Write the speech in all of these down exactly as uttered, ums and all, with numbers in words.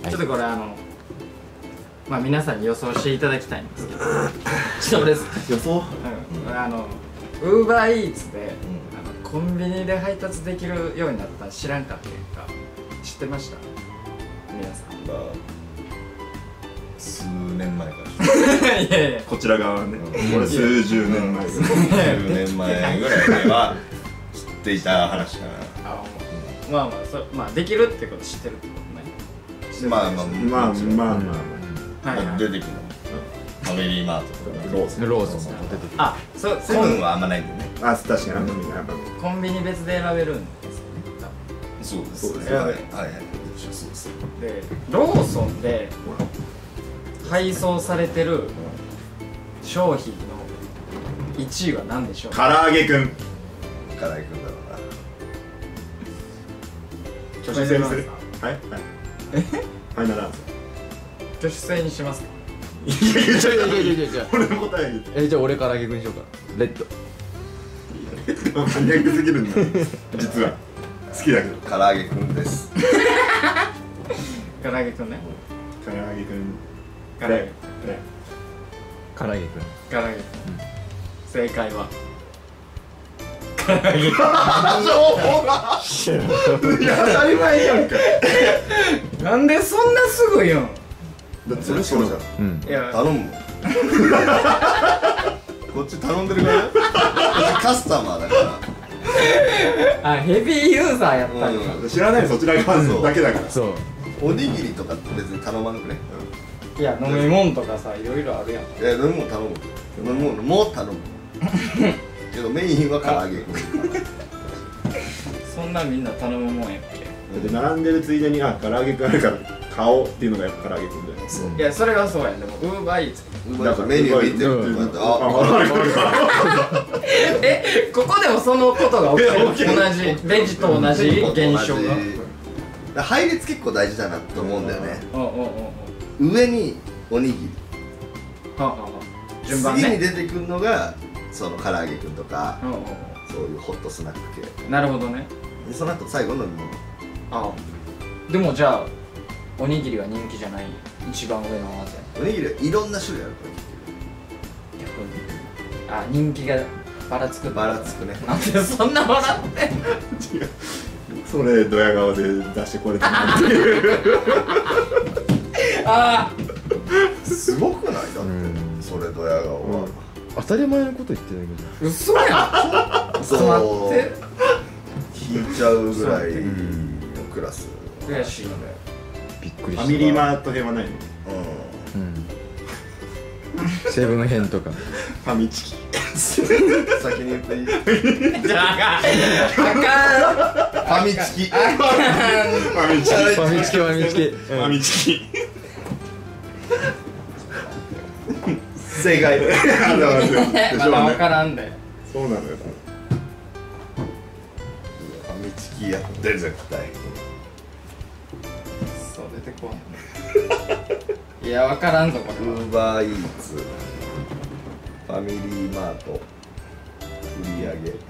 ちょっとこれあのまあ皆さんに予想していただきたいんですけどちょっと俺予想あのウーバーイーツであのコンビニで配達できるようになったの知らんかったか知ってました皆さん。 まあ数年前からいやいやこちら側はね、俺数十年前数十年前ぐらいでは知っていた話かな。 あまあまあそまあできるってこと知ってるってことね。 まあまあまあまあまあまはいはい出てくるのファミリーマートとかローソンローソンも出てきた。 あそうセブンはあんまないんだよね。 あ、確かにあのやっぱコンビニ別で選べるんですよねそうですそうですね。はいはいはいそうです。 でローソンで配送されてる商品のいちいは何でしょう唐揚げくん唐揚げくんだろ挙手制にする。はいはいえファイナルアンサ挙手制にしますか。 ー。いやいやじゃあじゃあじゃあじゃあじゃあ俺の答え言ってえじゃあ俺から揚げくんにしようか。レッド。 マニアックすぎるんだ実は好きだけどう。唐揚げくんです。 唐揚げくんね。 唐揚げくん唐揚げね唐揚げくん。 唐揚げくん正解は唐揚げくん。 いや当たり前やんかなんでそんなすぐ言うん。 だってそれそうじゃん。 うん。 いや頼む。こっち頼んでるからね。こっちカスタマーだから。 あヘビーユーザーやったんか。 うん知らないそちら側だけだからそう。 おにぎりとか別に頼まんくね。 いや飲み物とかさいろいろあるやん。 いや飲み物頼む。飲み物も頼む。けどメインは唐揚げくん。 そんなみんな頼むもんやっけ。 で並んでるついでにあ唐揚げくんあるから買おうっていうのがやっぱ唐揚げくんだよねそう。 いやそれはそうやん。でもウーバーイーツなんかメニュー見てるとかあああるからえここでもそのことが起きてる。同じベジと同じ現象が。 配列結構大事だなと思うんだよね。 うんうんうんうん。 上におにぎり、 はあはあはあ順番ね。 次に出てくるのがその唐揚げくんとかうんうんそういうホットスナック系うん。なるほどね。 でその後最後の飲み物。 ああ。でもじゃあおにぎりは人気じゃない一番上のなぜ。 おにぎりはいろんな種類あるか逆に。あ人気がばらつく。 らばらつくね。 なんでそんな笑ってんの。 違うそれドヤ顔で出してこれたなっていうあすごくないだってうんそれドヤ顔は。 当たり前のこと言ってないけど。 あ嘘やん。ちょっと待って。 引いちゃうぐらいのクラス。 悔しいね。 びっくりした。 ファミリーマート編はないのううん。セブン編とか。 ファミチキん。先に言っていい？フじゃああかん。 ァミチキ。 ファミチキファミチキファミチキ。 ファミチキ正解。 でしまだ分ょうねからんで。 そうなのよファミチキやって絶対。 そう出てこん。いや分からんぞこウれは。 ーバーイーツ、ファミリーマート、売り上げ。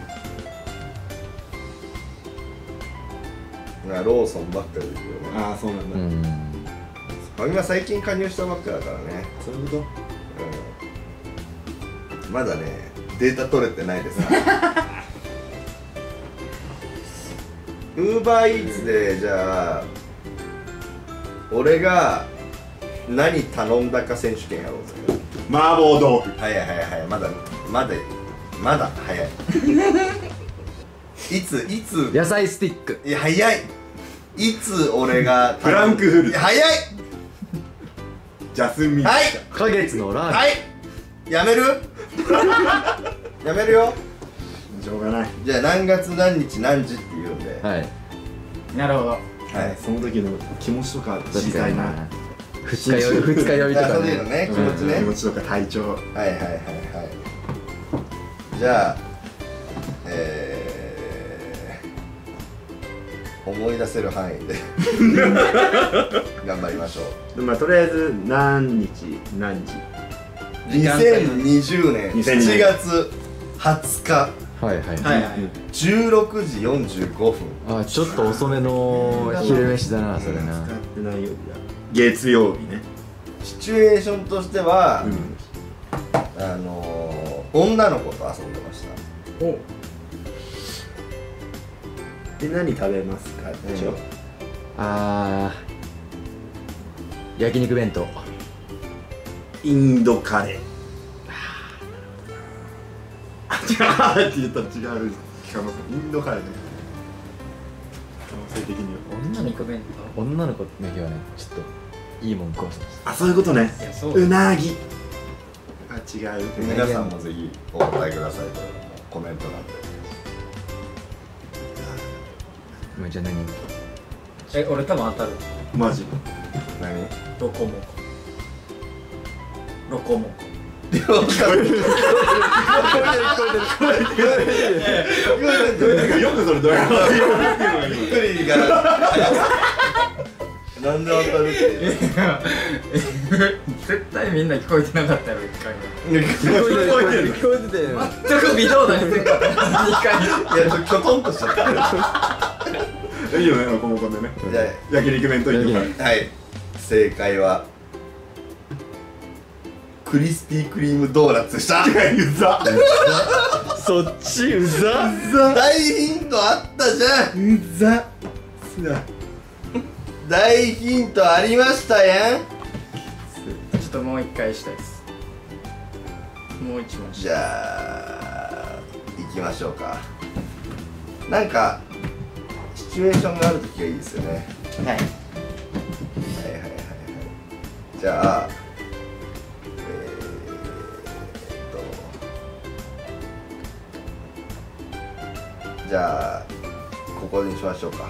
まあローソンばっかりですけどね。 ああそうなんだ、 うん。 ファミマ最近加入したばっかだからね。 そういうこうん、まだねデータ取れてないです。ウーバーイーツでじゃあ俺が何頼んだか選手権やろうぜ。 と麻婆豆腐早い早い早いまだまだまだ早い。いついつ野菜スティック。 いや早い。いつ俺がフランクフルトいや早い。 ジャスミンはい花月のラーメン。 はいやめるやめるよ。 しょうがないじゃあ何月何日何時って言うんで、 はい。 なるほど。 はいその時の気持ちとか知りたいな二日酔い二日酔いとかあそういうのね。 ね気持ちね、 気持ちとか体調はいはいはいはい。じゃあえー、思い出せる範囲で頑張りましょう。 まあとりあえず何日何時にせんにじゅうねんしちがつはつかはいはい。 はいはい。 じゅうろくじよんじゅうごふん。 あ、ちょっと遅めの昼飯だな、それな。 使ってってない曜日だ。月曜日ね。 シチュエーションとしては、 うんあのー、女の子と遊んでました。 おで何食べますかでしょ。 あー焼肉弁当。 インドカレー。あ、違うって言ったら違う。聞かます。インドカレーね。可能性的には。 焼肉弁女の子の日はねちょっといいもん食わせます。 あ、そういうことね。 当。いやそううなぎ。あ、違う。 皆さんもぜひお答えくださいとコメント欄で。 まあじゃあ何？ え、俺多分当たる。 マジ。 何？ ロコモコ。ロコモコ。 聞こえてる聞こえてる聞こえてる。 よくそれどうやって言うのがびっくりが。なんで当たるって言う絶対みんな聞こえてなかったやろ、一回の？聞こえてる。 聞こえてたよ。 も。全く微動だにせんかった。にかい。 いや、ちょっときょとんとしちゃった。 いいよね、この子でね。 じゃ焼肉弁当インドカレー。 あ、はい。正解はクリスピークリームドーナツでした。 うざ。 そっちうざ。 大ヒントあったじゃん。 うざ。すな。 大ヒントありましたやん。 ちょっともう一回したいです。もう一問しじゃあ行きましょうか。なんかシチュエーションがあるときがいいですよね。 はい。 はいはいはいはいはい。じゃあえー、っとじゃあここにしましょうか。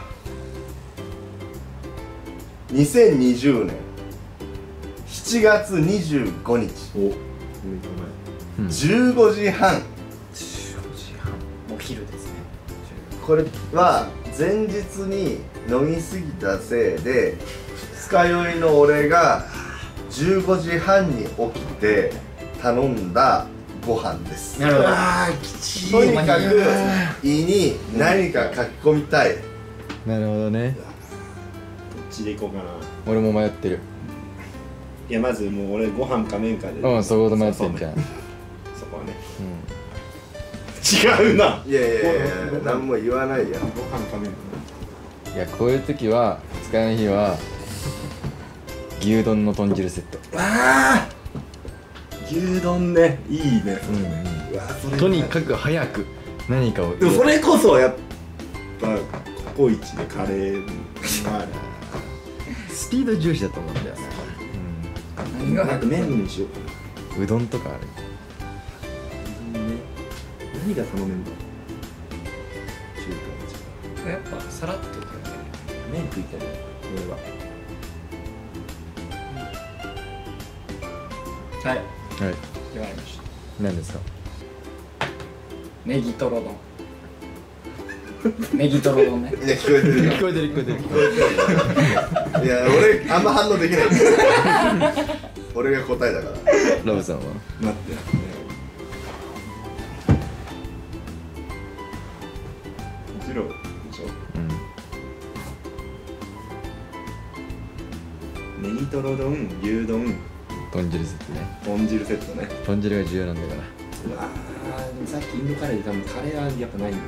にせんにじゅうねんしちがつにじゅうごにちお。 じゅうごじはん。 お昼ですね。 これは前日に飲みすぎたせいで二日酔いの俺がじゅうごじはんに起きて頼んだご飯です。 なるほど。 あー、きちとにかく胃に何か書き込みたい。 なるほどね。 こっちで行こうかな。 俺も迷ってる。 いや、まずもう俺ご飯か麺かで。 うん、そこで迷ってんじゃん。 そこはね。 う違うな。 いやいやいやいや、何も言わないやん。 ご飯か麺か。 ん。いやこういう時は二日の日は牛丼の豚汁セット。 ああ。牛丼ね、いいね。 うんうわ、それ。 とにかく早く何かを。 でもそれこそやっぱココイチでカレーまあスピード重視だと思うんだよね。 何がなんか麺にしようかな。 うん。うどんとかある。 何が頼めんだ。中華やっぱさらっといくよね。 麺食いたいね。俺は。 はい。 はい。 決まりました。 何ですか。 ネギトロ丼。ネギトロ丼ね。 いや、聞こえてるよ。 聞こえてる聞こえてる。 聞こえてるよ。いや、俺あんま反応できない。俺が答えだから。 ラブさんは。 待って。ジローでしょ。 うん。 ネギトロ丼、牛丼、 豚汁セットね。 豚汁セットね。 豚汁が重要なんだから。 うわー、でもさっきインドカレーで多分カレーはやっぱないんだよ。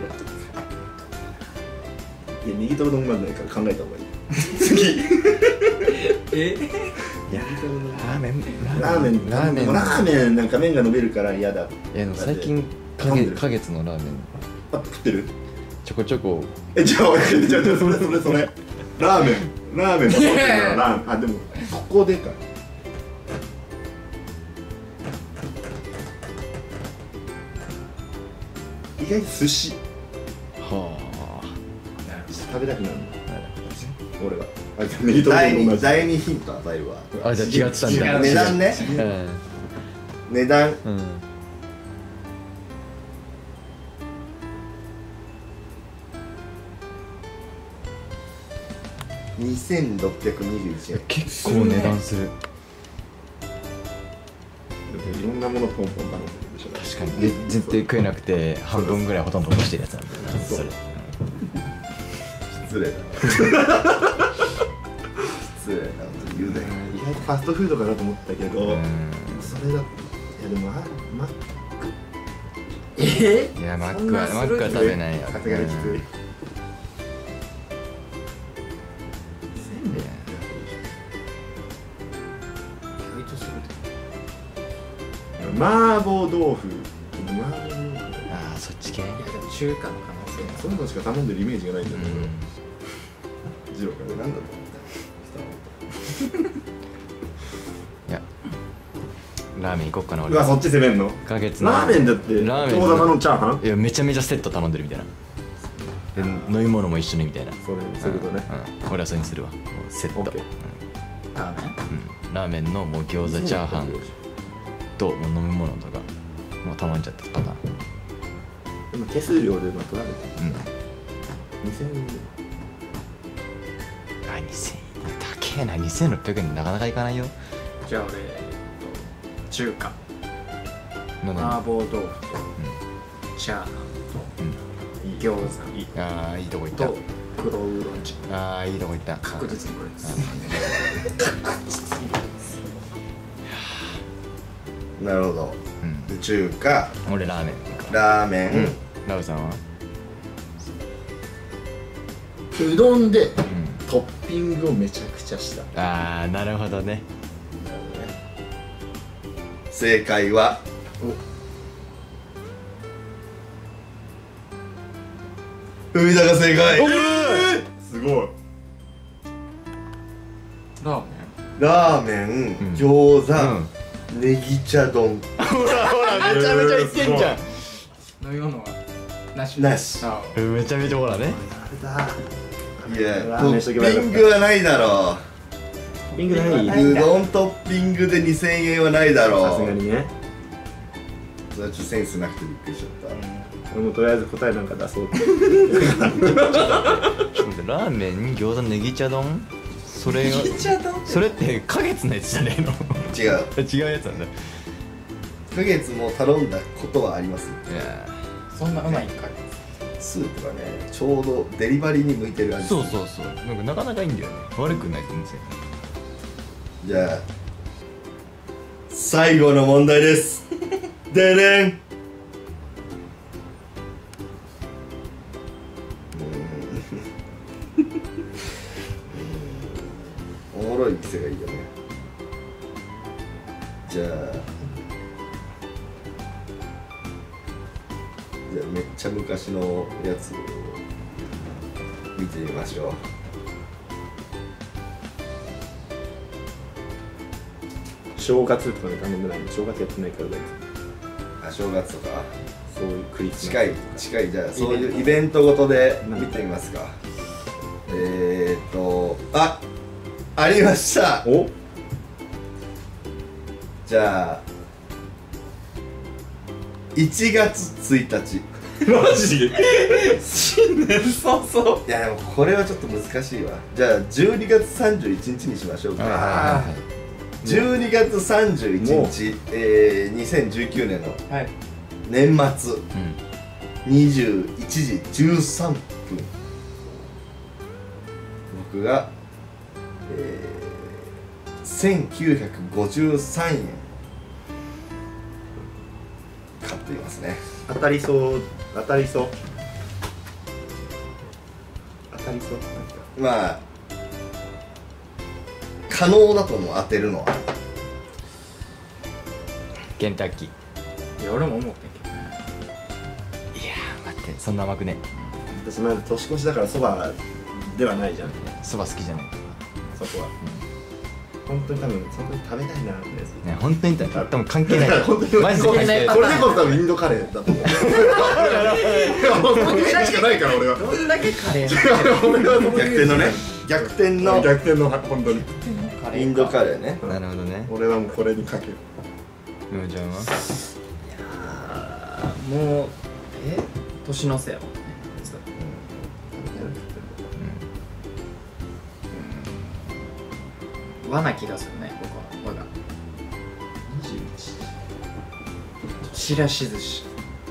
いや、ネギトロ丼までないから考えた方がいい。次。 え？ いやラーメンラーメン、 ラーメンラーメンなんか麺が伸びるから嫌だ。 いやでも最近花月花月のラーメンあ、食ってる？ ちょこちょこ。 え、じゃあ、じゃあ、じゃあ、それそれそれ。ラーメン、ラーメンも食ってるからラーメン。あ、でもここでか。意外に寿司は食べたくなるの。 あ。 俺は。あ、じゃあネギトロ第二丼と同じ。 第二ヒント与えるわ。 あじゃあ違ってたんだ。 違う値段ね。値段うん。うん。 にせんろっぴゃくにじゅういちえん。 結構値段する。 いろんなものポンポン頼んでるでしょ。 確かに。で絶対食えなくて半分ぐらいほとんど残してるやつなんだよな。 そうそれ。 失礼だな。失礼ファストフードかなと思ったけど、 うんそれだといやでもあマッえいやマッそんクはマッなするクは食べないよさすがにきつい、 うんせんべい意外とする麻婆豆腐麻婆豆腐ああそっち系いやでも中華の可能性そういうのしか頼んでるイメージがないんだけど、 うんジローからなんだろいやラーメン行こっかな俺うわそっち攻めんの花月のラーメンだってラーメン大玉のチャーハンいやめちゃめちゃセット頼んでるみたいなで飲み物も一緒にみたいなそれそういうことね、 うんうん俺はそれにするわもうセット、 オッケーラーメンうん、ラーメンのもう餃子チャーハンともう飲み物とかもう頼んじゃってパターン今手数料でまあ取られてうんにせんえんあにせんえん高えなにせんろっぴゃくえんなかなかいかないよじゃあ俺えっと中華なんだ麻婆豆腐とチャーハンうんと餃いいああいいとこ行った子と黒ウーロン茶ああいいとこ行った確実にこれですう。なるほど。 うんで中華、 俺ラーメンラーメン、 うんラブさんはうどんでうんトッピングをめちゃくちゃしたああなるほどね正解は海田が正解。 すごいラーメラーメン、 うん餃子、 うんネギ茶丼。 ほらほらめちゃめちゃ言ってんじゃんン飲み物はなしなしあうんめちゃめちゃほらねいや、 ラトーメンしとけばよかったッピングはないだろトッピングなう。 いうどんトッピングでにせんえんはないだろう。 さすがにねそれはちょっとセンスなくてびっくりしちゃっ俺もとりあえず答えなんか出そうってちょっと待ってラーメン餃子ネギ茶丼それがそれって花月のやつじゃねえのた。違う。 違うやつなんだい花月も頼んだことはあります。 やそんなうまいんかいスープがね、ちょうどデリバリーに向いてる味。 そうそうそうなんかなかなかいいんだよね悪くない全然じゃあ最後の問題ですでねんおもろい店がいいよね。じゃあじゃあめっちゃ昔のやつを見てみましょう。 正月とかで頼んでないんで正月やってないから大丈あ、正月とか夫そういうクリスマス近い近いじゃあそういうイベントごとで見てみますか。えーっとあありました。 おじゃあいちがつついたち。 マジ新年早々 いやでもこれはちょっと難しいわ。じゃあじゅうにがつさんじゅういちにちにしましょうか。 あじゅうにがつさんじゅういちにち、えー、にせんじゅうきゅうねんのはい年末うんにじゅういちじじゅうさんぷん、僕が、えー、せんきゅうひゃくごじゅうさんえん買っていますね。 当たりそう当たりそう当たりそうまあ可能だと思う、当てるのは。 ケンタッキーいや俺も思ったけどねいやー待ってそんな甘くね私まだ年越しだからそばではないじゃんそば好きじゃないそこは、本当に多分そこに食べたいなってやつね本当に多分関係ない本当にマジで関係ない関係ないこれでこそ多分インドカレーだと思ういや本当にしかないから俺はどんだけカレー俺は逆転のね、逆転の逆転の本当にカレーインドカレーね。 なるほどね俺はもうこれにかけるみもちゃんはあーもうえ年の瀬やもんね和な気がするね僕は和がにじゅういちちらし寿司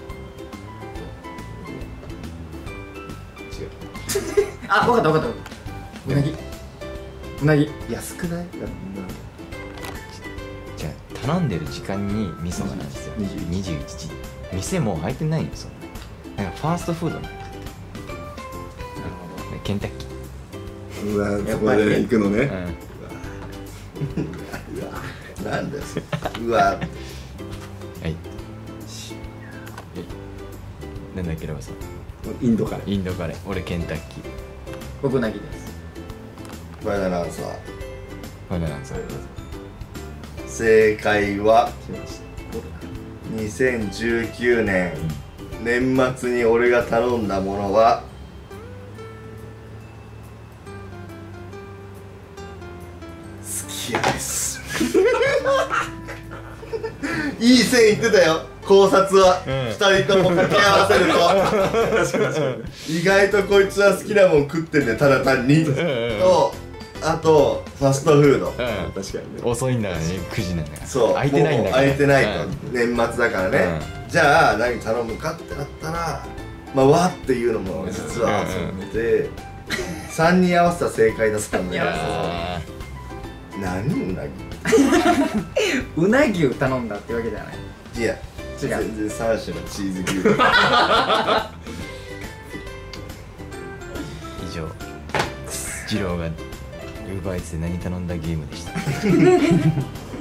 違うあ分かった分かったうなぎうなぎ安くない頼んでる時間に味噌がなんですよ。にじゅういちじ。店もう開いてないんですよ。なんかファーストフードなんだよ。ケンタッキうわそこで行くのね、 ー。 うわなんですうわうん。はい。なんだっけラバさん。 インドからインドカレー。俺ケンタッキー。 僕なぎですファイナルアンサーこれなんですよ。 正解は来ましたにせんじゅうきゅうねん年末に俺が頼んだものはすき家ですいい線いってたよ考察は、 うんふたりとも掛け合わせると意外とこいつは好きなもん食ってんねただ単にとあとファストフードうん。 確かにね遅いんだからね、くじなんだから。 そう開いてないんだから。 もう開いてないと、 うん年末だからね、じゃあ何頼むかってなったらまあわっていうのも実は遊んでてさんにん合わせたら正解だったんだけどあ何うなぎうなぎを頼んだってわけじゃないいや違う全然さん種のチーズ牛丼ー以上、二郎がウーバーイーツで何頼んだゲームでした。